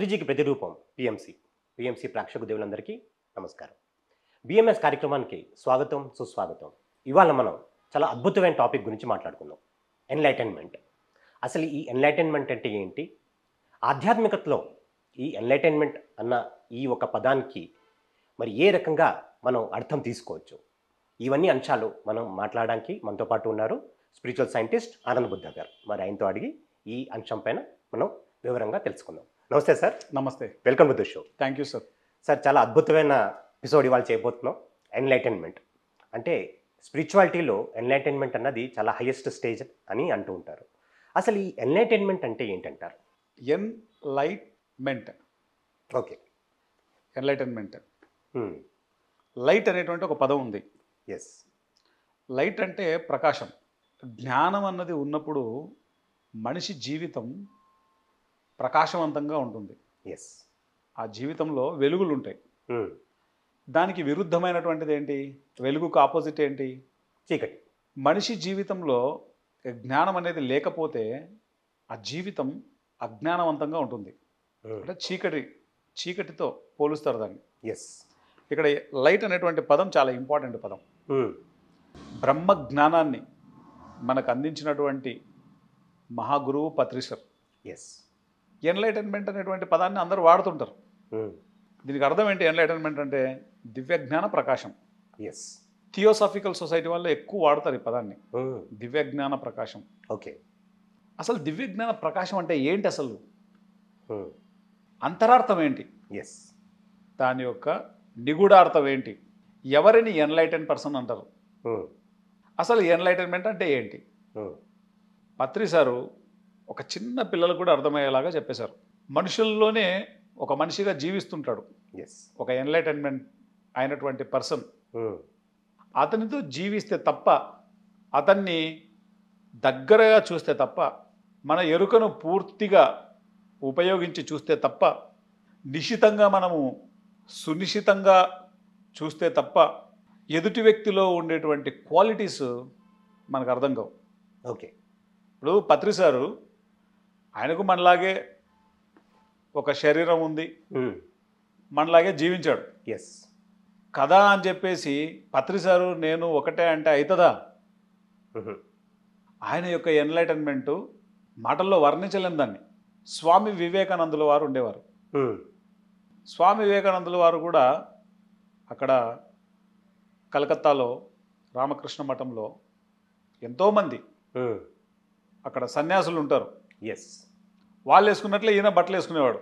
అభిరుచికి ప్రతిరూపం పిఎంసి ప్రేక్షక దేవులందరికీ నమస్కారం. బిఎంఎస్ కార్యక్రమానికి స్వాగతం, సుస్వాగతం. ఇవాళ మనం చాలా అద్భుతమైన టాపిక్ గురించి మాట్లాడుకుందాం. ఎన్లైటన్మెంట్. అసలు ఈ ఎన్లైటన్మెంట్ అంటే ఏంటి? ఆధ్యాత్మికతలో ఈ ఎన్లైటన్మెంట్ అన్న ఈ ఒక పదానికి మరి ఏ రకంగా మనం అర్థం తీసుకోవచ్చు? ఇవన్నీ అంశాలు మనం మాట్లాడడానికి మనతో పాటు ఉన్నారు స్పిరిచువల్ సైంటిస్ట్ ఆనంద్ బుద్ధ గారు. మరి ఆయనతో అడిగి ఈ అంశం పైన మనం వివరంగా తెలుసుకుందాం. నమస్తే సార్. నమస్తే. Welcome to the show. Thank you sir. Sir, చాలా అద్భుతమైన ఎపిసోడ్ ఇవాళ చేయబోతున్నాం. ఎన్లైటన్మెంట్ అంటే స్పిరిచువాలిటీలో ఎన్లైటన్మెంట్ అన్నది చాలా హైయెస్ట్ స్టేజ్ అని అంటూ ఉంటారు. అసలు ఈ ఎన్లైటన్మెంట్ అంటే ఏంటంటారు? ఎన్లైట్మెంట్. ఓకే. ఎన్లైటన్మెంట్. లైట్ అనేటువంటి ఒక పదం ఉంది. ఎస్. లైట్ అంటే ప్రకాశం. జ్ఞానం అన్నది ఉన్నప్పుడు మనిషి జీవితం ప్రకాశవంతంగా ఉంటుంది. ఎస్. ఆ జీవితంలో వెలుగులు ఉంటాయి. దానికి విరుద్ధమైనటువంటిది ఏంటి? వెలుగుకు ఆపోజిట్ ఏంటి? చీకటి. మనిషి జీవితంలో జ్ఞానం అనేది లేకపోతే ఆ జీవితం అజ్ఞానవంతంగా ఉంటుంది. అంటే చీకటితో పోలుస్తారు దాన్ని. ఎస్. ఇక్కడ లైట్ అనేటువంటి పదం చాలా ఇంపార్టెంట్ పదం. బ్రహ్మ జ్ఞానాన్ని మనకు అందించినటువంటి మహాగురువు పత్రిసర్. ఎస్. ఎన్లైటన్మెంట్ అనేటువంటి పదాన్ని అందరూ వాడుతుంటారు. దీనికి అర్థం ఏంటి? ఎన్లైటన్మెంట్ అంటే దివ్య జ్ఞాన ప్రకాశం. ఎస్. థియోసాఫికల్ సొసైటీ వాళ్ళు ఎక్కువ వాడతారు ఈ పదాన్ని, దివ్య జ్ఞాన ప్రకాశం. ఓకే. అసలు దివ్య జ్ఞాన ప్రకాశం అంటే ఏంటి? అసలు అంతరార్థం ఏంటి? ఎస్. దాని యొక్క నిగూఢార్థం ఏంటి? ఎవరిని ఎన్లైటన్ పర్సన్ అంటారు? అసలు ఎన్లైటన్మెంట్ అంటే ఏంటి? పత్రి సారు ఒక చిన్న పిల్లలకు కూడా అర్థమయ్యేలాగా చెప్పేశారు. మనుషుల్లోనే ఒక మనిషిగా జీవిస్తుంటాడు. ఎస్. ఒక ఎన్లైటన్మెంట్ అయినటువంటి పర్సన్ అతనితో జీవిస్తే తప్ప, అతన్ని దగ్గరగా చూస్తే తప్ప, మన ఎరుకను పూర్తిగా ఉపయోగించి చూస్తే తప్ప, నిశితంగా మనము సునిశితంగా చూస్తే తప్ప ఎదుటి వ్యక్తిలో ఉండేటువంటి క్వాలిటీస్ మనకు అర్థం కావు. ఓకే. ఇప్పుడు పత్రి సారు ఆయనకు మనలాగే ఒక శరీరం ఉంది, మనలాగే జీవించాడు. ఎస్. కదా అని చెప్పేసి పత్రి సారు నేను ఒకటే అంటే అవుతుందా? ఆయన యొక్క ఎన్లైటన్మెంటు మాటల్లో వర్ణించలేని దాన్ని. స్వామి వివేకానందుల వారు ఉండేవారు. స్వామి వివేకానందుల వారు కూడా అక్కడ కలకత్తాలో రామకృష్ణ మఠంలో ఎంతోమంది అక్కడ సన్యాసులు ఉంటారు. ఎస్. వాళ్ళు వేసుకున్నట్లే ఈయన బట్టలు వేసుకునేవాడు.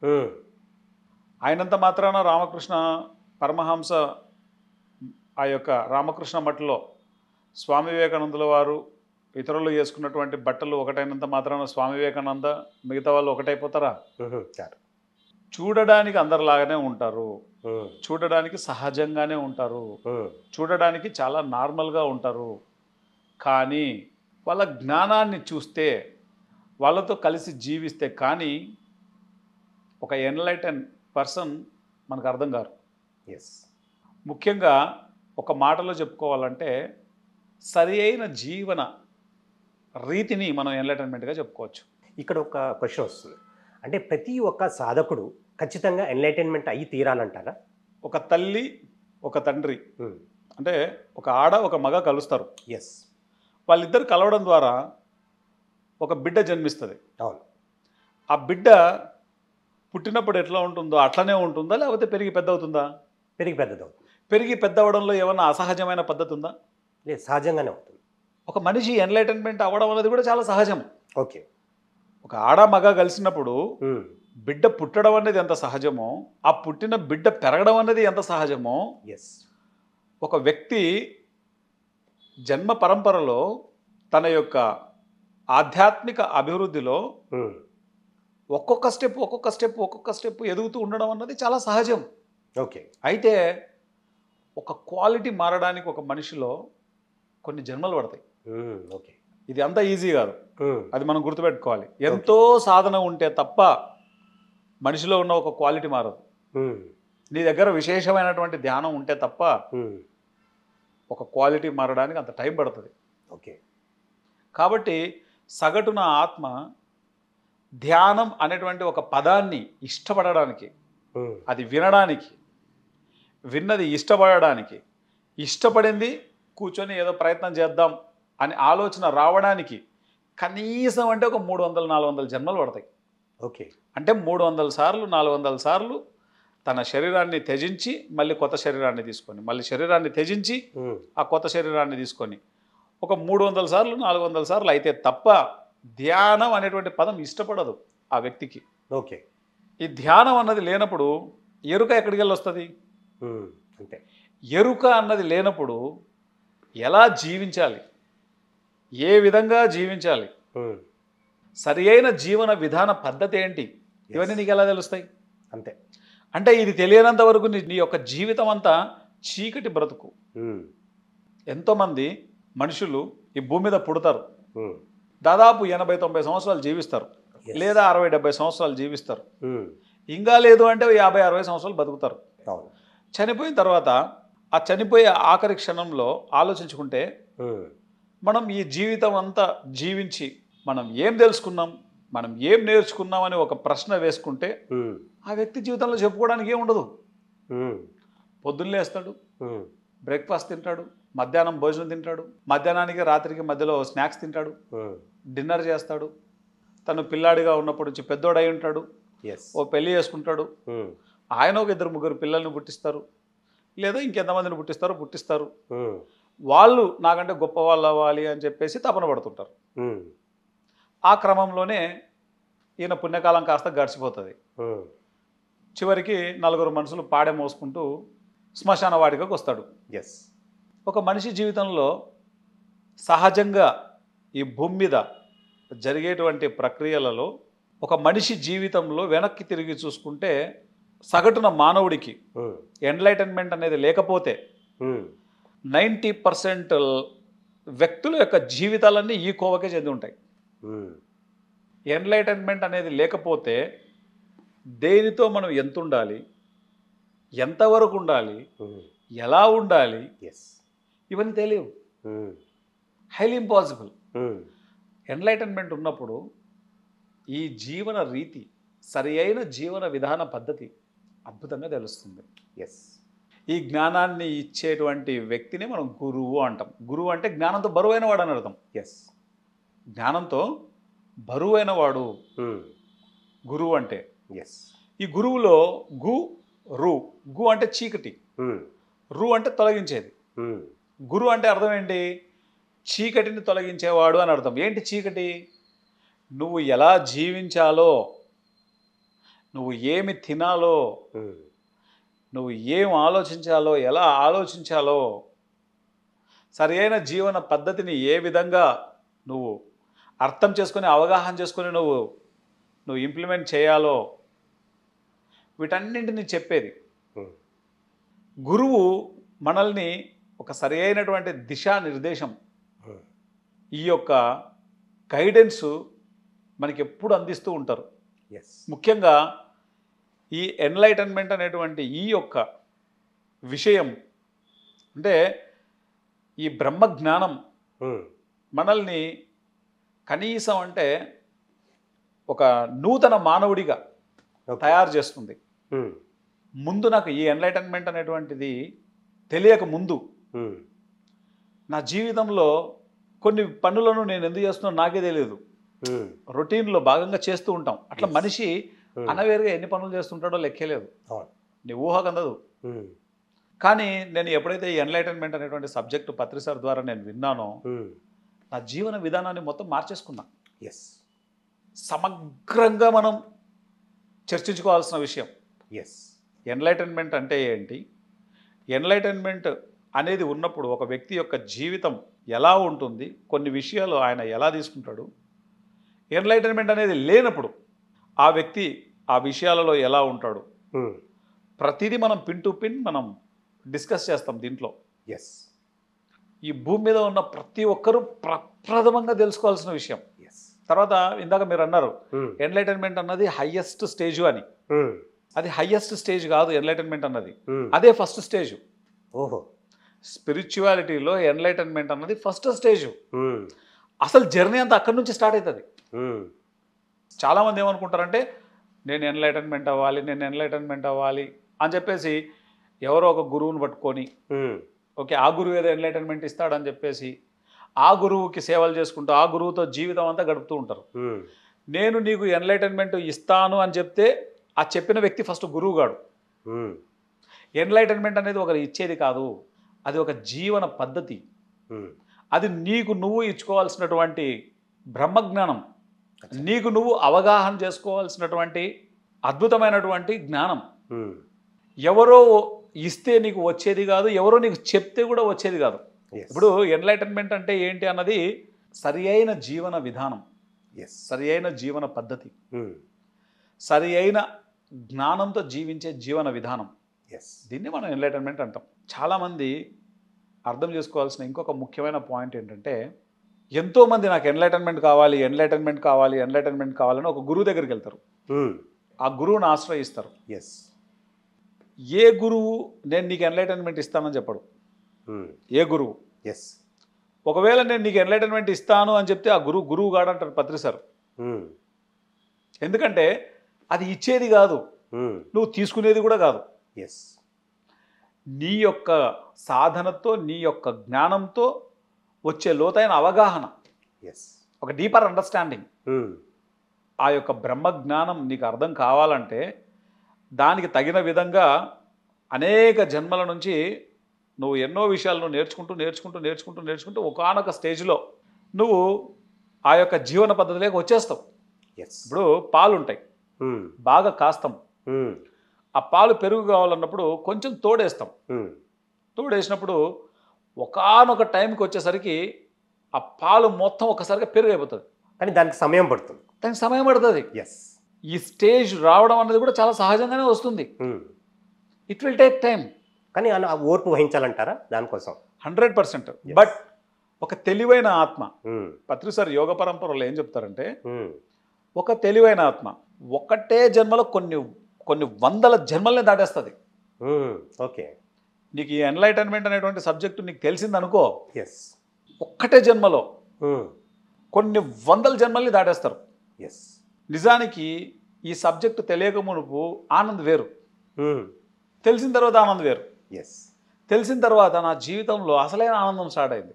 ఆయనంత మాత్రాన రామకృష్ణ పరమహంస ఆ యొక్క రామకృష్ణ మఠంలో స్వామి వివేకానందుల వారు ఇతరులు వేసుకున్నటువంటి బట్టలు ఒకటైనంత మాత్రాన స్వామి వివేకానంద మిగతా వాళ్ళు ఒకటైపోతారా? చూడడానికి అందరిలాగానే ఉంటారు, చూడడానికి సహజంగానే ఉంటారు, చూడడానికి చాలా నార్మల్గా ఉంటారు. కానీ వాళ్ళ జ్ఞానాన్ని చూస్తే, వాళ్ళతో కలిసి జీవిస్తే కానీ ఒక ఎన్లైటన్ పర్సన్ మనకు అర్థం కారు. ఎస్. ముఖ్యంగా ఒక మాటలో చెప్పుకోవాలంటే సరి అయిన జీవన రీతిని మనం ఎన్లైటన్మెంట్గా చెప్పుకోవచ్చు. ఇక్కడ ఒక క్వశ్చన్ వస్తుంది. అంటే ప్రతి ఒక్క సాధకుడు ఖచ్చితంగా ఎన్లైటన్మెంట్ అయ్యి తీరాలంటారా? ఒక తల్లి ఒక తండ్రి అంటే ఒక ఆడ ఒక మగ కలుస్తారు. ఎస్. వాళ్ళిద్దరు కలవడం ద్వారా ఒక బిడ్డ జన్మిస్తుంది. అవును. ఆ బిడ్డ పుట్టినప్పుడు ఎట్లా ఉంటుందో అట్లనే ఉంటుందా, లేకపోతే పెరిగి పెద్ద అవుతుందా? పెరిగి పెద్దదవుతుంది. పెరిగి పెద్ద అవడంలో ఏమన్నా అసహజమైన పద్ధతి ఉందా? లేదు, సహజంగానే అవుతుంది. ఒక మనిషి ఎన్లైటన్మెంట్ అవ్వడం అనేది కూడా చాలా సహజం. ఓకే. ఒక ఆడ మగ కలిసినప్పుడు బిడ్డ పుట్టడం అనేది ఎంత సహజమో, ఆ పుట్టిన బిడ్డ పెరగడం అనేది ఎంత సహజమో, ఎస్, ఒక వ్యక్తి జన్మ పరంపరలో తన యొక్క ఆధ్యాత్మిక అభివృద్ధిలో ఒక్కొక్క స్టెప్ ఎదుగుతూ ఉండడం అన్నది చాలా సహజం. ఓకే. అయితే ఒక క్వాలిటీ మారడానికి ఒక మనిషిలో కొన్ని జన్మలు పడతాయి. ఓకే. ఇది అంత ఈజీ కాదు, అది మనం గుర్తుపెట్టుకోవాలి. ఎంతో సాధన ఉంటే తప్ప మనిషిలో ఉన్న ఒక క్వాలిటీ మారదు. నీ దగ్గర విశేషమైనటువంటి ధ్యానం ఉంటే తప్ప ఒక క్వాలిటీ మారడానికి అంత టైం పడుతుంది. ఓకే. కాబట్టి సగటున ఆత్మ ధ్యానం అనేటువంటి ఒక పదాన్ని ఇష్టపడడానికి, అది వినడానికి, విన్నది ఇష్టపడడానికి, ఇష్టపడింది కూర్చొని ఏదో ప్రయత్నం చేద్దాం అని ఆలోచన రావడానికి కనీసం అంటే ఒక 300-400 జన్మలు పడతాయి. ఓకే. అంటే 300 సార్లు 400 సార్లు తన శరీరాన్ని త్యజించి మళ్ళీ కొత్త శరీరాన్ని తీసుకొని, మళ్ళీ శరీరాన్ని త్యజించి ఆ కొత్త శరీరాన్ని తీసుకొని ఒక 300 సార్లు 400 సార్లు అయితే తప్ప ధ్యానం అనేటువంటి పదం ఇష్టపడదు ఆ వ్యక్తికి. ఓకే. ఈ ధ్యానం అన్నది లేనప్పుడు ఎరుక ఎక్కడికి వెళ్ళి వస్తుంది? అంతే. ఎరుక అన్నది లేనప్పుడు ఎలా జీవించాలి, ఏ విధంగా జీవించాలి, సరి అయిన జీవన విధాన పద్ధతి ఏంటి, ఇవన్నీ నీకు ఎలా తెలుస్తాయి? అంతే. అంటే ఇది తెలియనంత వరకు నీ యొక్క జీవితం అంతా చీకటి బ్రతుకు. ఎంతోమంది మనుషులు ఈ భూమి మీద పుడతారు, దాదాపు 80-90 సంవత్సరాలు జీవిస్తారు, లేదా 60-70 సంవత్సరాలు జీవిస్తారు, ఇంకా లేదు అంటే 50-60 సంవత్సరాలు బతుకుతారు. చనిపోయిన తర్వాత ఆ చనిపోయే ఆఖరి క్షణంలో ఆలోచించుకుంటే మనం ఈ జీవితం అంతా జీవించి మనం ఏం తెలుసుకున్నాం, మనం ఏం నేర్చుకున్నాం అని ఒక ప్రశ్న వేసుకుంటే ఆ వ్యక్తి జీవితంలో చెప్పుకోవడానికి ఏముండదు. పొద్దున్న లేస్తాడు, బ్రేక్ఫాస్ట్ తింటాడు, మధ్యాహ్నం భోజనం తింటాడు, మధ్యాహ్నానికి రాత్రికి మధ్యలో స్నాక్స్ తింటాడు, డిన్నర్ చేస్తాడు, తను పిల్లాడిగా ఉన్నప్పటి నుంచి పెద్దోడై ఉంటాడు, ఓ పెళ్లి చేసుకుంటాడు, ఆయన ఒక 2-3 పిల్లల్ని పుట్టిస్తారు, లేదా ఇంకెంతమందిని పుట్టిస్తారు. వాళ్ళు నాకంటే గొప్ప వాళ్ళు అవ్వాలి అని చెప్పేసి తపన పడుతుంటారు. ఆ క్రమంలోనే ఈయన పుణ్యకాలం కాస్త గడిచిపోతుంది. చివరికి 4 మనుషులు పాడె మోసుకుంటూ శ్మశాన వాటికకు వస్తాడు. ఒక మనిషి జీవితంలో సహజంగా ఈ భూమి మీద జరిగేటువంటి ప్రక్రియలలో ఒక మనిషి జీవితంలో వెనక్కి తిరిగి చూసుకుంటే సగటున మానవుడికి ఎన్లైటన్మెంట్ అనేది లేకపోతే 90% వ్యక్తుల యొక్క జీవితాలన్నీ ఈ కోవకే చెంది ఉంటాయి. ఎన్లైటన్మెంట్ అనేది లేకపోతే దేనితో మనం ఎంత ఉండాలి, ఎంతవరకు ఉండాలి, ఎలా ఉండాలి, ఇవన్నీ తెలియవు. Highly impossible. ఎన్లైటన్మెంట్ ఉన్నప్పుడు ఈ జీవన రీతి, సరి అయిన జీవన విధాన పద్ధతి అద్భుతంగా తెలుస్తుంది. ఈ జ్ఞానాన్ని ఇచ్చేటువంటి వ్యక్తిని మనం గురువు అంటాం. గురువు అంటే జ్ఞానంతో బరువైన వాడు అని అర్థం. జ్ఞానంతో బరువైన వాడు గురువు అంటే. ఈ గురువులో గు అంటే చీకటి, రు అంటే తొలగించేది. గురు అంటే అర్థం ఏంటి? చీకటిని తొలగించేవాడు అని అర్థం. ఏంటి చీకటి? నువ్వు ఎలా జీవించాలో, నువ్వు ఏమి తినాలో, నువ్వు ఏం ఆలోచించాలో, ఎలా ఆలోచించాలో, సరి అయిన జీవన పద్ధతిని ఏ విధంగా నువ్వు అర్థం చేసుకొని అవగాహన చేసుకొని నువ్వు ఇంప్లిమెంట్ చేయాలో వీటన్నింటినీ చెప్పేది గురువు. మనల్ని ఒక సరి అయినటువంటి దిశానిర్దేశం, ఈ యొక్క గైడెన్స్ మనకి ఎప్పుడు అందిస్తూ ఉంటారు. ముఖ్యంగా ఈ ఎన్లైటన్మెంట్ అనేటువంటి ఈ యొక్క విషయం అంటే ఈ బ్రహ్మజ్ఞానం మనల్ని కనీసం అంటే ఒక నూతన మానవుడిగా తయారు చేస్తుంది. ముందు నాకు ఈ ఎన్లైటన్మెంట్ అనేటువంటిది తెలియక ముందు నా జీవితంలో కొన్ని పనులను నేను ఎందుకు చేస్తున్నానో నాకే తెలియదు. రొటీన్లో భాగంగా చేస్తూ ఉంటాం. అట్లా మనిషి అనవేరుగా ఎన్ని పనులు చేస్తుంటాడో లెక్కలేదు, నీ ఊహకు అందదు. కానీ నేను ఎప్పుడైతే ఈ ఎన్లైటన్మెంట్ అనేటువంటి సబ్జెక్టు పత్రి సార్ ద్వారా నేను విన్నానో నా జీవన విధానాన్ని మొత్తం మార్చేసుకున్నా. సమగ్రంగా మనం చర్చించుకోవాల్సిన విషయం. ఎన్లైటన్మెంట్ అంటే ఏంటి, ఎన్లైటన్మెంట్ అనేది ఉన్నప్పుడు ఒక వ్యక్తి యొక్క జీవితం ఎలా ఉంటుంది, కొన్ని విషయాలు ఆయన ఎలా తీసుకుంటాడు, ఎన్లైటన్మెంట్ అనేది లేనప్పుడు ఆ వ్యక్తి ఆ విషయాలలో ఎలా ఉంటాడు, ప్రతిదీ మనం పిన్ టు పిన్ మనం డిస్కస్ చేస్తాం దీంట్లో. ఈ భూమి మీద ఉన్న ప్రతి ఒక్కరూ ప్రప్రథమంగా తెలుసుకోవాల్సిన విషయం. తర్వాత ఇందాక మీరు అన్నారు ఎన్లైటన్మెంట్ అన్నది హైయెస్ట్ స్టేజ్ అని. అది హైయెస్ట్ స్టేజ్ కాదు ఎన్లైటన్మెంట్ అన్నది, అదే ఫస్ట్ స్టేజ్. స్పిరిచువాలిటీలో ఎన్లైటన్మెంట్ అన్నది ఫస్ట్ స్టేజ్. అసలు జర్నీ అంతా అక్కడి నుంచి స్టార్ట్ అవుతుంది. చాలామంది ఏమనుకుంటారంటే నేను ఎన్లైటన్మెంట్ అవ్వాలి, నేను ఎన్లైటన్మెంట్ అవ్వాలి అని చెప్పేసి ఎవరో ఒక గురువుని పట్టుకొని ఓకే ఆ గురువు ఏదో ఎన్లైటన్మెంట్ ఇస్తాడని చెప్పేసి ఆ గురువుకి సేవలు చేసుకుంటూ ఆ గురువుతో జీవితం అంతా గడుపుతూ ఉంటారు. నేను నీకు ఎన్లైటన్మెంట్ ఇస్తాను అని చెప్తే ఆ చెప్పిన వ్యక్తి ఫస్ట్ గురువు గాడు. ఎన్లైటన్మెంట్ అనేది ఒకరు ఇచ్చేది కాదు, అది ఒక జీవన పద్ధతి. అది నీకు నువ్వు ఇచ్చుకోవాల్సినటువంటి బ్రహ్మజ్ఞానం, నీకు నువ్వు అవగాహన చేసుకోవాల్సినటువంటి అద్భుతమైనటువంటి జ్ఞానం. ఎవరో ఇస్తే నీకు వచ్చేది కాదు, ఎవరో నీకు చెప్తే కూడా వచ్చేది కాదు. ఇప్పుడు ఎన్లైటన్మెంట్ అంటే ఏంటి అన్నది సరి అయిన జీవన విధానం, సరి అయిన జీవన పద్ధతి, సరి అయిన జ్ఞానంతో జీవించే జీవన విధానం. దీన్ని మనం ఎన్లైటన్మెంట్ అంటాం. చాలామంది అర్థం చేసుకోవాల్సిన ఇంకొక ముఖ్యమైన పాయింట్ ఏంటంటే, ఎంతోమంది నాకు ఎన్లైటన్మెంట్ కావాలి, ఎన్లైటన్మెంట్ కావాలి, ఎన్లైటన్మెంట్ కావాలని ఒక గురువు దగ్గరికి వెళ్తారు. ఆ గురువుని ఆశ్రయిస్తారు. ఏ గురువు నేను నీకు ఎన్లైటన్మెంట్ ఇస్తానని చెప్పడు. ఏ గురువు ఒకవేళ నేను నీకు ఎన్లైటన్మెంట్ ఇస్తాను అని చెప్తే ఆ గురువు గాడు అంటారు పత్రి సార్. ఎందుకంటే అది ఇచ్చేది కాదు, నువ్వు తీసుకునేది కూడా కాదు. నీ యొక్క సాధనతో నీ యొక్క జ్ఞానంతో వచ్చే లోతైన అవగాహన, ఒక డీపర్ అండర్స్టాండింగ్, ఆ యొక్క బ్రహ్మ జ్ఞానం నీకు అర్థం కావాలంటే దానికి తగిన విధంగా అనేక జన్మల నుంచి నువ్వు ఎన్నో విషయాలను నేర్చుకుంటూ ఒకానొక స్టేజ్లో నువ్వు ఆ యొక్క జీవన పద్ధతిలోకి వచ్చేస్తావు. ఇప్పుడు పాలు ఉంటాయి, బాగా కాస్తాం, ఆ పాలు పెరుగు కావాలన్నప్పుడు కొంచెం తోడేస్తాం. తోడేసినప్పుడు ఒకానొక టైంకి వచ్చేసరికి ఆ పాలు మొత్తం ఒకసారిగా పెరుగు అయిపోతుంది. కానీ దానికి సమయం పడుతుంది. ఈ స్టేజ్ రావడం అనేది కూడా చాలా సహజంగానే వస్తుంది. It will take time. కానీ ఆ ఓర్పు వహించాలంటారా దానికోసం? 100%. బట్ ఒక తెలివైన ఆత్మ, పత్రి సార్ యోగ పరంపరలో ఏం చెప్తారంటే, ఒక తెలివైన ఆత్మ ఒకటే జన్మలో కొన్ని వందల జన్మల్ని దాటేస్తుంది. ఓకే, నీకు ఈ ఎన్లైటన్మెంట్ అనేటువంటి సబ్జెక్టు నీకు తెలిసిందనుకో, ఒక్కటే జన్మలో కొన్ని వందల జన్మల్ని దాటేస్తారు. నిజానికి ఈ సబ్జెక్టు తెలియక మునుపు ఆనంద్ వేరు, తెలిసిన తర్వాత ఆనంద్ వేరు. తెలిసిన తర్వాత నా జీవితంలో అసలైన ఆనందం స్టార్ట్ అయింది.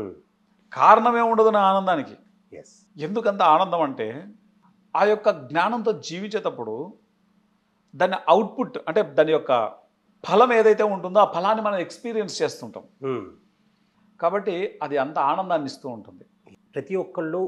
కారణం ఏముండదు నా ఆనందానికి. ఎందుకంత ఆనందం అంటే ఆ యొక్క జ్ఞానంతో జీవించేటప్పుడు దాని అవుట్పుట్ అంటే దాని యొక్క ఫలం ఏదైతే ఉంటుందో ఆ ఫలాన్ని మనం ఎక్స్పీరియన్స్ చేస్తుంటాం. కాబట్టి అది అంత ఆనందాన్ని ఇస్తూ ఉంటుంది. ప్రతి ఒక్కళ్ళు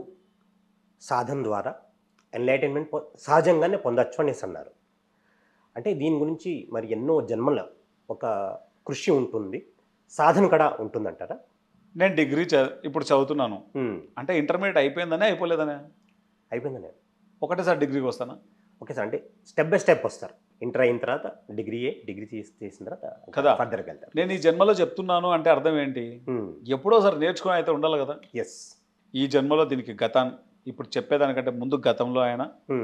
సాధన ద్వారా ఎన్లైటన్మెంట్ సహజంగానే పొందొచ్చు అనేసి అన్నారు. అంటే దీని గురించి మరి ఎన్నో జన్మల ఒక కృషి ఉంటుంది, సాధన కూడా ఉంటుందంటారా? నేను డిగ్రీ ఇప్పుడు చదువుతున్నాను అంటే ఇంటర్మీడియట్ అయిపోయిందనే అయిపోలేదనే? అయిపోయిందనే. ఒకటేసారి డిగ్రీకి వస్తానా? ఓకే సార్, అంటే స్టెప్ బై స్టెప్ వస్తారు. ఇంటర్ అయిన తర్వాత డిగ్రీ చేసిన తర్వాత కదా ఫర్దర్కి వెళ్తారు. నేను ఈ జన్మలో చెప్తున్నాను అంటే అర్థం ఏంటి? ఎప్పుడో సార్ నేర్చుకుని అయితే ఉండాలి కదా. ఈ జన్మలో దీనికి ఇప్పుడు చెప్పేదానికంటే ముందు గతంలో అయినా,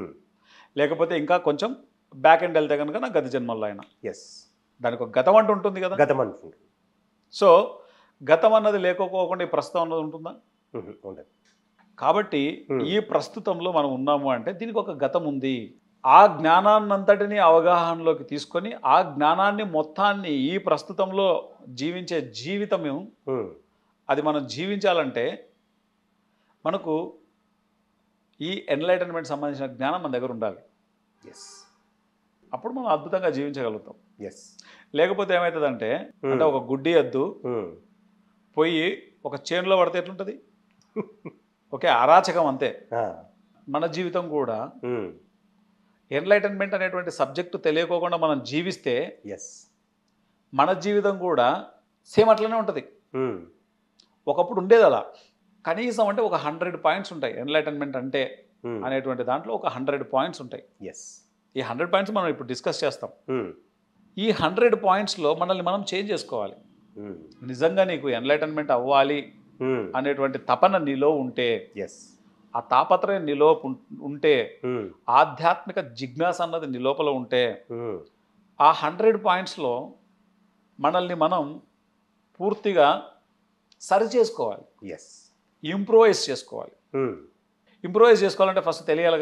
లేకపోతే ఇంకా కొంచెం బ్యాక్ ఎండ్ వెళ్తే కనుక నా గత జన్మల్లో అయినా దానికి ఒక గతం అంటూ ఉంటుంది కదా. గతం అంటుంది. సో గతం అన్నది లేకపోకుండా ఈ ప్రస్తుతం అన్నది ఉంటుందా? ఉండదు. కాబట్టి ఈ ప్రస్తుతంలో మనం ఉన్నాము అంటే దీనికి ఒక గతం ఉంది. ఆ జ్ఞానాన్నంతటినీ అవగాహనలోకి తీసుకొని ఆ జ్ఞానాన్ని మొత్తాన్ని ఈ ప్రస్తుతంలో జీవించే జీవితము అది మనం జీవించాలంటే మనకు ఈ ఎన్లైటన్మెంట్ సంబంధించిన జ్ఞానం మన దగ్గర ఉండాలి. అప్పుడు మనం అద్భుతంగా జీవించగలుగుతాం. లేకపోతే ఏమవుతుందంటే అంటే ఒక గుడ్డి ఎద్దు పోయి ఒక చేనులో పడితే ఎట్లుంటుంది? ఓకే, అరాచకం అంతే. మన జీవితం కూడా ఎన్లైటన్మెంట్ అనేటువంటి సబ్జెక్టు తెలియకోకుండా మనం జీవిస్తే మన జీవితం కూడా సేమ్ అట్లనే ఉంటుంది. ఒకప్పుడు ఉండేది అలా. కనీసం అంటే ఒక 100 పాయింట్స్ ఉంటాయి ఎన్లైటన్మెంట్ అంటే అనేటువంటి దాంట్లో ఒక 100 పాయింట్స్ ఉంటాయి. ఈ 100 పాయింట్స్ మనం ఇప్పుడు డిస్కస్ చేస్తాం. ఈ 100 పాయింట్స్లో మనల్ని మనం చేంజ్ చేసుకోవాలి. నిజంగా నీకు ఎన్లైటన్మెంట్ అవ్వాలి అనేటువంటి తపన నీలో ఉంటే, ఆ తాపత్రయం నీలో ఉంటే, ఆధ్యాత్మిక జిజ్ఞాస అన్నది నీ లోపల ఉంటే, ఆ 100 పాయింట్స్లో మనల్ని మనం పూర్తిగా సరి చేసుకోవాలి, ఇంప్రూవైజ్ చేసుకోవాలి. ఇంప్రూవైజ్ చేసుకోవాలంటే ఫస్ట్ తెలియాలిగా.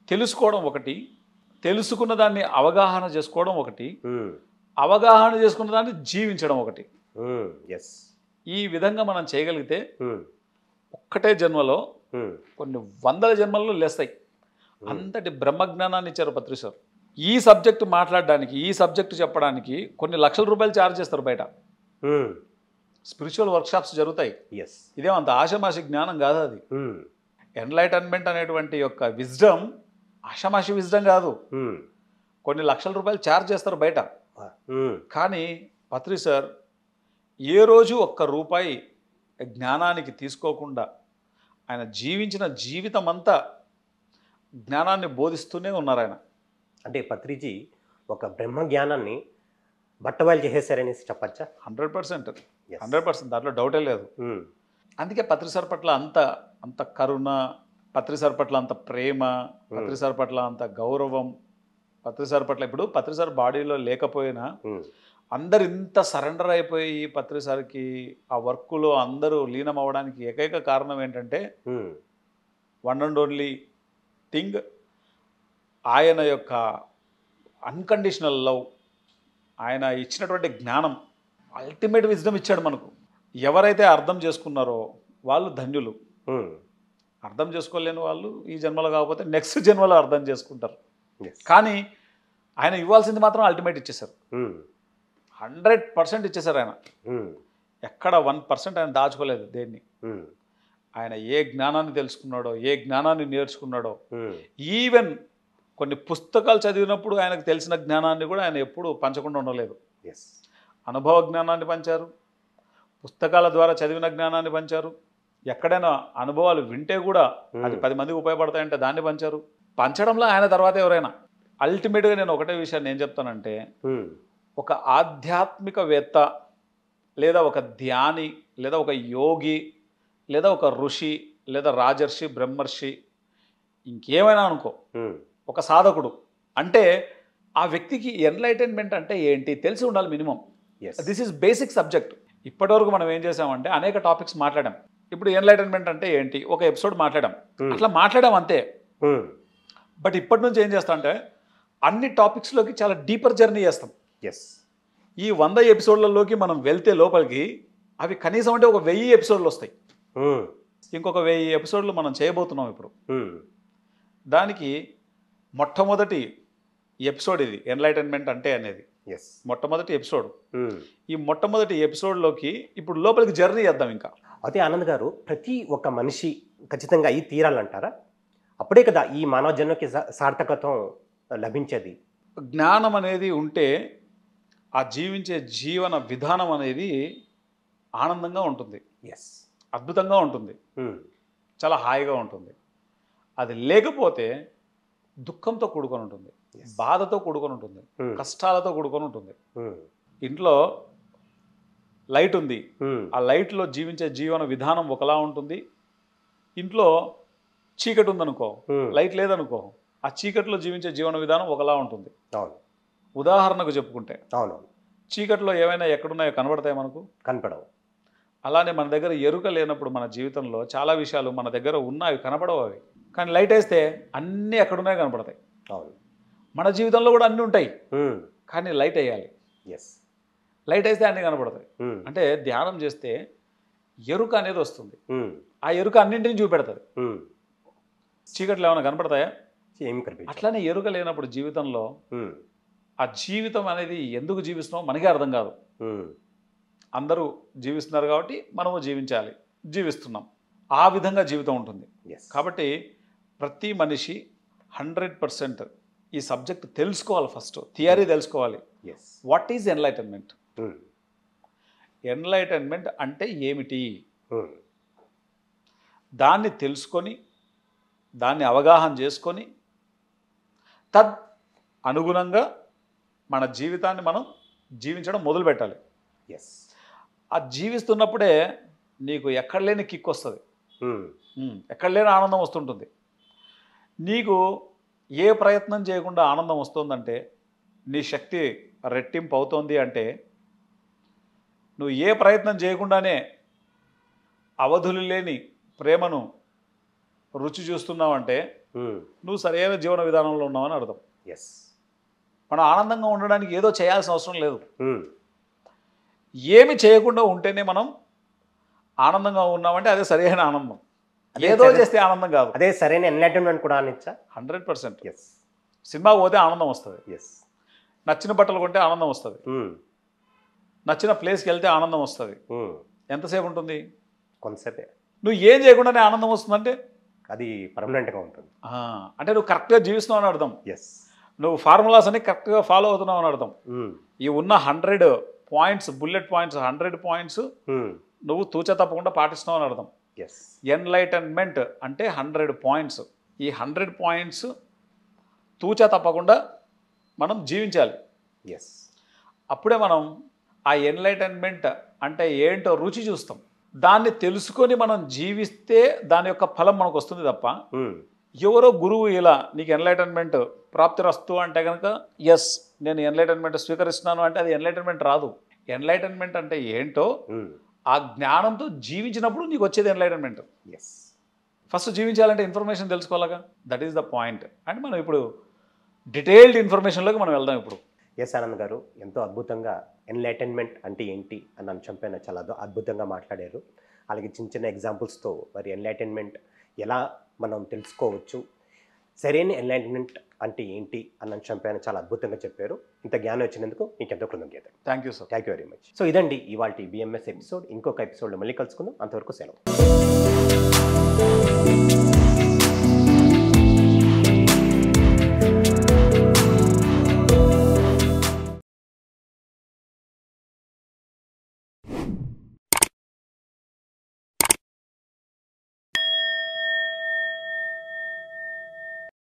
తెలుసుకోవడం ఒకటి, తెలుసుకున్న దాన్ని అవగాహన చేసుకోవడం ఒకటి, అవగాహన చేసుకున్న దాన్ని జీవించడం ఒకటి. ఎస్. ఈ విధంగా మనం చేయగలిగితే ఒక్కటే జన్మలో కొన్ని వందల జన్మల్లో లేస్తాయి. అంతటి బ్రహ్మజ్ఞానాన్ని ఇచ్చారు పత్రి సార్. ఈ సబ్జెక్టు మాట్లాడడానికి, ఈ సబ్జెక్టు చెప్పడానికి కొన్ని లక్షల రూపాయలు ఛార్జ్ చేస్తారు బయట. స్పిరిచువల్ వర్క్షాప్స్ జరుగుతాయి. ఎస్. ఇదేమంత ఆషమాషి జ్ఞానం కాదు అది. ఎన్లైటన్మెంట్ అనేటువంటి యొక్క విజ్డమ్ ఆషమాషి విజ్డమ్ కాదు. కొన్ని లక్షల రూపాయలు ఛార్జ్ చేస్తారు బయట. కానీ పత్రి సార్ ఏ రోజు ఒక్క రూపాయి జ్ఞానానికి తీసుకోకుండా ఆయన జీవించిన జీవితం అంతా జ్ఞానాన్ని బోధిస్తూనే ఉన్నారు ఆయన. అంటే పత్రిజీ ఒక బ్రహ్మ జ్ఞానాన్ని బట్టబయలు చేసేసారనేసి చెప్పచ్చా? 100%. 100%, దాంట్లో డౌటే లేదు. అందుకే పత్రి సార్ పట్ల అంత కరుణ, పత్రి సార్ పట్ల అంత ప్రేమ, పత్రి సార్ పట్ల అంత గౌరవం, పత్రి సార్ పట్ల ఇప్పుడు పత్రి సార్ బాడీలో లేకపోయినా అందరు ఇంత సరెండర్ అయిపోయి పత్రి సార్కి ఆ వర్క్లో అందరూ లీనం అవ్వడానికి ఏకైక కారణం ఏంటంటే వన్ అండ్ ఓన్లీ థింగ్ ఆయన యొక్క అన్కండిషనల్ లవ్, ఆయన ఇచ్చినటువంటి జ్ఞానం, అల్టిమేట్ విజ్డమ్ ఇచ్చాడు మనకు. ఎవరైతే అర్థం చేసుకున్నారో వాళ్ళు ధన్యులు. అర్థం చేసుకోలేని వాళ్ళు ఈ జన్మలో కాకపోతే నెక్స్ట్ జన్మలో అర్థం చేసుకుంటారు. కానీ ఆయన ఇవ్వాల్సింది మాత్రం అల్టిమేట్ ఇచ్చేశారు. 100% ఇచ్చేశారు ఆయన. ఎక్కడ 1% ఆయన దాచుకోలేదు దేన్ని. ఆయన ఏ జ్ఞానాన్ని తెలుసుకున్నాడో, ఏ జ్ఞానాన్ని నేర్చుకున్నాడో, ఈవెన్ కొన్ని పుస్తకాలు చదివినప్పుడు ఆయనకు తెలిసిన జ్ఞానాన్ని కూడా ఆయన ఎప్పుడు పంచకుండా ఉండలేదు. అనుభవ జ్ఞానాన్ని పంచారు, పుస్తకాల ద్వారా చదివిన జ్ఞానాన్ని పంచారు, ఎక్కడైనా అనుభవాలు వింటే కూడా అది 10 మందికి ఉపయోగపడతాయంటే దాన్ని పంచారు. పంచడంలో ఆయన తర్వాత ఎవరైనా. అల్టిమేట్గా నేను ఒకటే విషయాన్ని ఏం చెప్తానంటే, ఒక ఆధ్యాత్మికవేత్త లేదా ఒక ధ్యాని లేదా ఒక యోగి లేదా ఒక ఋషి లేదా రాజర్షి, బ్రహ్మర్షి, ఇంకేమైనా అనుకో, ఒక సాధకుడు అంటే ఆ వ్యక్తికి ఎన్లైటన్మెంట్ అంటే ఏంటి తెలిసి ఉండాలి minimum. This is basic subject. ఇప్పటివరకు మనం ఏం చేసామంటే అనేక టాపిక్స్ మాట్లాడాం. ఇప్పుడు ఎన్లైటన్మెంట్ అంటే ఏంటి ఒక ఎపిసోడ్ మాట్లాడాం, అట్లా మాట్లాడాం అంతే. బట్ ఇప్పటి నుంచి ఏం చేస్తాం అంటే అన్ని టాపిక్స్లోకి చాలా డీపర్ జర్నీ చేస్తాం. ఈ 100 ఎపిసోడ్లలోకి మనం వెళ్తే లోపలికి అవి కనీసం అంటే ఒక 1000 ఎపిసోడ్లు వస్తాయి. ఇంకొక 1000 ఎపిసోడ్లు మనం చేయబోతున్నాం ఇప్పుడు. దానికి మొట్టమొదటి ఎపిసోడ్ ఇది ఎన్లైటన్మెంట్ అంటే అనేది. మొట్టమొదటి ఎపిసోడ్. ఈ మొట్టమొదటి ఎపిసోడ్లోకి ఇప్పుడు లోపలికి జర్నీ చేద్దాం. ఇంకా అదే ఆనంద్ గారు, ప్రతి ఒక్క మనిషి ఖచ్చితంగా అయి తీరాలంటారా? అప్పుడే కదా ఈ మానవ జన్మకి సార్థకత్వం లభించేది. జ్ఞానం అనేది ఉంటే ఆ జీవించే జీవన విధానం అనేది ఆనందంగా ఉంటుంది, అద్భుతంగా ఉంటుంది, చాలా హాయిగా ఉంటుంది. అది లేకపోతే దుఃఖంతో కూడుకొని ఉంటుంది, బాధతో కూడుకొని ఉంటుంది, కష్టాలతో కూడుకొని ఉంటుంది. ఇంట్లో లైట్ ఉంది, ఆ లైట్లో జీవించే జీవన విధానం ఒకలా ఉంటుంది. ఇంట్లో చీకటి ఉందనుకో, లైట్ లేదనుకో, ఆ చీకటిలో జీవించే జీవన విధానం ఒకలా ఉంటుంది. ఉదాహరణకు చెప్పుకుంటే చీకటిలో ఏమైనా ఎక్కడున్నాయో కనబడతాయి మనకు? కనపడవు. అలానే మన దగ్గర ఎరుక లేనప్పుడు మన జీవితంలో చాలా విషయాలు మన దగ్గర ఉన్నాయి, కనపడవు అవి. కానీ లైట్ వేస్తే అన్నీ ఎక్కడున్నాయో కనపడతాయి. మన జీవితంలో కూడా అన్నీ ఉంటాయి, కానీ లైట్ వేయాలి. లైట్ వేస్తే అన్నీ కనపడతాయి. అంటే ధ్యానం చేస్తే ఎరుక అనేది వస్తుంది. ఆ ఎరుక అన్నింటినీ చూపెడతాది. చీకట్లు ఏమైనా కనపడతాయా? అట్లానే ఎరుక లేనప్పుడు జీవితంలో ఆ జీవితం అనేది ఎందుకు జీవిస్తున్నామో మనకే అర్థం కాదు. అందరూ జీవిస్తున్నారు కాబట్టి మనము జీవించాలి, జీవిస్తున్నాం. ఆ విధంగా జీవితం ఉంటుంది. కాబట్టి ప్రతి మనిషి 100% ఈ సబ్జెక్ట్ తెలుసుకోవాలి. ఫస్ట్ థియరీ తెలుసుకోవాలి. What is enlightenment? ఎన్లైటన్మెంట్ అంటే ఏమిటి? దాన్ని తెలుసుకొని దాన్ని అవగాహన చేసుకొని తద్ అనుగుణంగా మన జీవితాన్ని మనం జీవించడం మొదలు పెట్టాలి. ఆ జీవిస్తున్నప్పుడే నీకు ఎక్కడ లేని కిక్ వస్తుంది, ఎక్కడ లేని ఆనందం వస్తుంటుంది. నీకు ఏ ప్రయత్నం చేయకుండా ఆనందం వస్తుందంటే, నీ శక్తి రెట్టింపు అవుతోంది అంటే, నువ్వు ఏ ప్రయత్నం చేయకుండానే అవధులు లేని ప్రేమను రుచి చూస్తున్నావంటే నువ్వు సరైన జీవన విధానంలో ఉన్నావని అర్థం. ఎస్. మనం ఆనందంగా ఉండడానికి ఏదో చేయాల్సిన అవసరం లేదు. ఏమి చేయకుండా ఉంటేనే మనం ఆనందంగా ఉన్నామంటే అదే సరైన ఆనందం. ఏదో చేస్తే ఆనందం కాదు. అదే సరైన ఎన్లైటన్మెంట్ కూడా అనొచ్చా? 100%. ఎస్. సినిమాకి పోతే ఆనందం వస్తుంది, ఎస్. నచ్చిన బట్టలు కొంటే ఆనందం వస్తుంది, నచ్చిన ప్లేస్కి వెళ్తే ఆనందం వస్తుంది. ఎంతసేపు ఉంటుంది? కొంతసేపే. నువ్వు ఏం చేయకుండానే ఆనందం వస్తుందంటే అది పర్మనెంట్గా ఉంటుంది. అంటే నువ్వు కరెక్ట్గా జీవిస్తున్నావు అని అర్థం. ఎస్. నువ్వు ఫార్ములాస్ అన్ని కరెక్ట్గా ఫాలో అవుతున్నావు అని అర్థం. ఈ ఉన్న 100 పాయింట్స్, బుల్లెట్ పాయింట్స్, 100 పాయింట్స్ నువ్వు తూచా తప్పకుండా పాటిస్తున్నావు అని అర్థం. ఎస్. ఎన్లైటన్మెంట్ అంటే 100 పాయింట్స్. ఈ 100 పాయింట్స్ తూచా తప్పకుండా మనం జీవించాలి. ఎస్. అప్పుడే మనం ఆ ఎన్లైటన్మెంట్ అంటే ఏంటో రుచి చూస్తాం. దాన్ని తెలుసుకొని మనం జీవిస్తే దాని యొక్క ఫలం మనకు వస్తుంది తప్ప ఎవరో గురువు ఇలా నీకు ఎన్లైటన్మెంట్ ప్రాప్తిరస్తు అంటే కనుక ఎస్ నేను ఎన్లైటన్మెంట్ స్వీకరిస్తున్నాను అంటే అది ఎన్లైటన్మెంట్ రాదు. ఎన్లైటన్మెంట్ అంటే ఏంటో ఆ జ్ఞానంతో జీవించినప్పుడు నీకు వచ్చేది ఎన్లైటన్మెంట్. ఎస్. ఫస్ట్ జీవించాలంటే ఇన్ఫర్మేషన్ తెలుసుకోవాలిగా. That is the point. And మనం ఇప్పుడు డీటెయిల్డ్ ఇన్ఫర్మేషన్లోకి మనం వెళ్దాం ఇప్పుడు. ఎస్ ఆనంద్ గారు, ఎంతో అద్భుతంగా ఎన్లైటన్మెంట్ అంటే ఏంటి అని అంశం పైన చాలా అద్భుతంగా మాట్లాడారు. అలాగే చిన్న చిన్న ఎగ్జాంపుల్స్తో మరి ఎన్లైటన్మెంట్ ఎలా మనం తెలుసుకోవచ్చు, సరైన ఎన్లైటన్మెంట్ అంటే ఏంటి అన్న అంశం పైన చాలా అద్భుతంగా చెప్పారు. ఇంత జ్ఞానం వచ్చినందుకు మీకు ఎంతో కృతజ్ఞత. Thank you sir. Thank you very much. So ఇదండి ఇవాళ బిఎంఎస్ ఎపిసోడ్. ఇంకొక ఎపిసోడ్లో మళ్ళీ కలుసుకుందాం. అంతవరకు సెలవు.